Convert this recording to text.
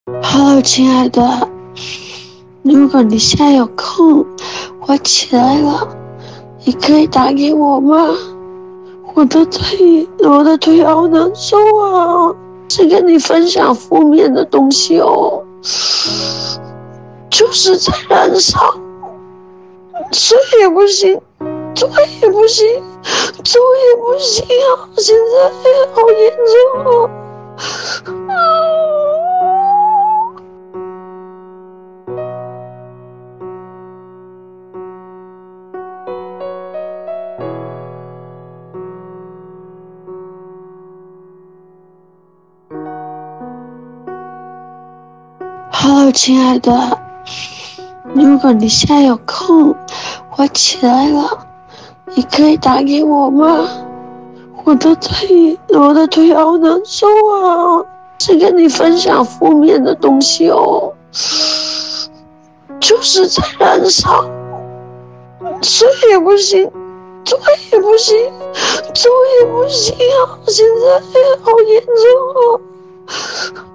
Hello，亲爱的，如果你现在有空，我起来了，你可以打给我吗？我的腿好难受啊！是跟你分享负面的东西哦，就是在燃烧，睡也不行，做也不行，走也不行啊！现在好严重啊！Hello，亲爱的，如果你现在有空，我起来了，你可以打给我吗？我的腿好难受啊！是跟你分享负面的东西哦，就是在燃烧，睡也不行，做也不行，走也不行啊！现在好严重啊！